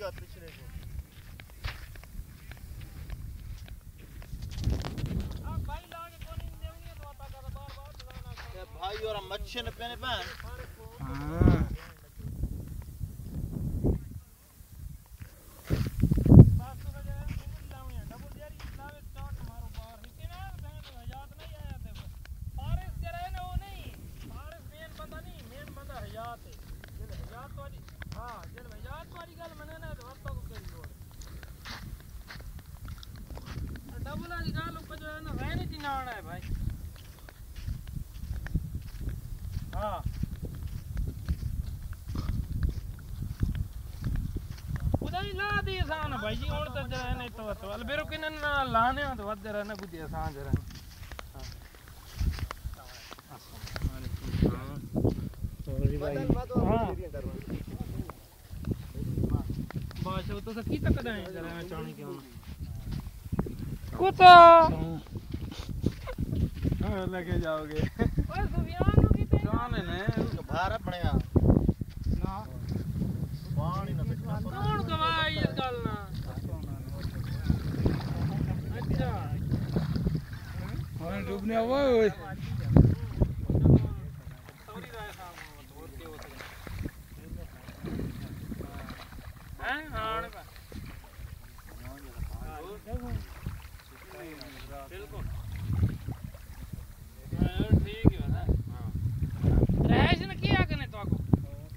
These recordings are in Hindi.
गया पिछले को। भाई लागे कोनी देवनी तो आता कर बार-बार चलाना भाई और मच्छी ने पहने पहन। हां भाई जी और तो जरा नहीं तो अलबेरो किन लाने तो वध जरा ना कुछ आसान जरा सॉरी भाई हां बादशाह तो की तक है जरा मैं चाणी क्यों कुत्ता हां लेके जाओगे ओए सुफियान नु की जाने ने बाहर पड़ेगा ना पानी ना कौन गवाई इस गल ना अच्छा और डूबने हुआ ओए सॉरी राय साहब और के हो सके हैं हां बिल्कुल ठीक है ना हां रैश ने किया कने तो को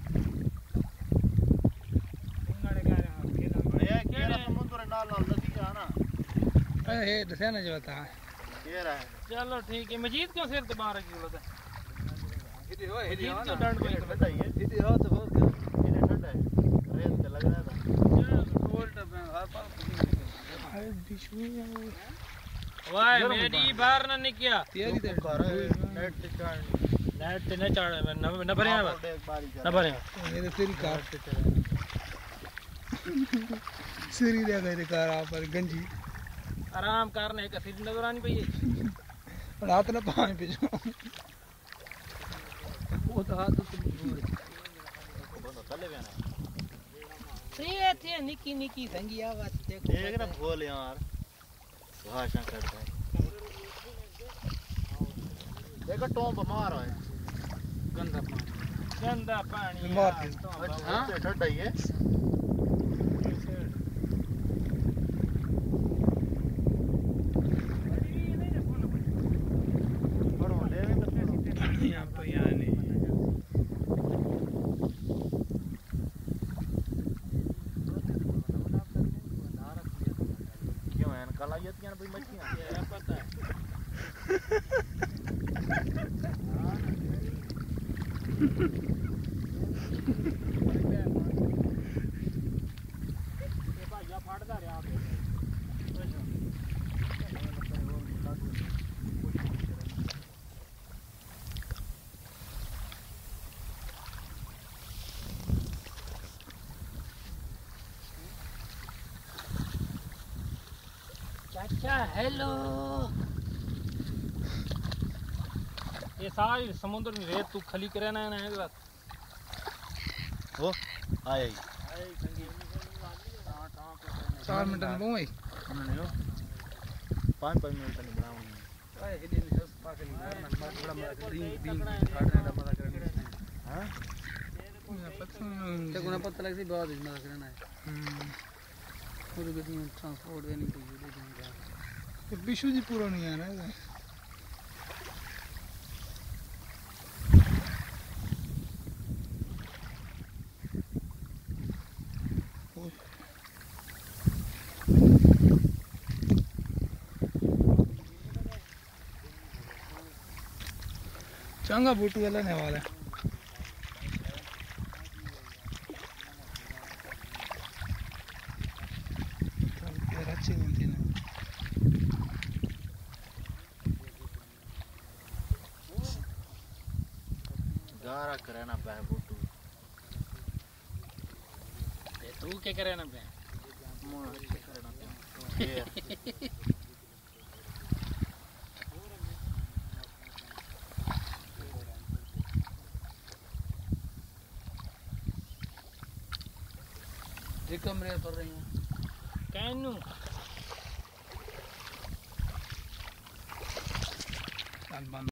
हे दसे ना जो बता ये रहा है। चलो ठीक है मजीद क्यों सिर दबा रखी बोलते इधर हो तो डंड पे ठंडा ही है इधर हो तो बहुत इधर ठंडा है रेत पे लग रहा था वोल्ट पे हर पास अरे बिशु वाह मेरी बार ना निकिया तेरी तो कर नेट चढ़ नेट ने चढ़ न भरे न भरे ये तो तेरी कार सीरी दे गए कार पर गंजी आराम करने का सीधी नजर आनी पई और हाथ ना पाए पे जो वो तो हाथ से दूर बहुत चले गए ना ये थे निकी निकी संगी आवाज देखो देख ना बोल यार भाषा करता है देखो टोंप मार रहा है गंदा पानी मार हां ठंडा ही है भाई मछलियां ये पता है ये भाई या फाड़दा रे आप चाचा हेलो ये सारी समुद्र में रेत तू खली करे ना है रात वो आए 4 मिनट में बोई 5 मिनट नहीं बनाऊंगा ओए हिडी ने जस पाके नहीं बड़ा दिन काटने का पता करने हां पता गुना पता लग सी बहुत मजा करना है पूरी गड्डी में ट्रांसपोर्ट देनी चाहिए दे देंगे तो बिशु जी पूरा नहीं आ रहा है चंगा बूटू वाला ने वाला अच्छी होती है गारा करना पे बूटू तू क्या करे ना पे मोर अच्छे करना पे ये कमरे पर रही हैं कहनू बंद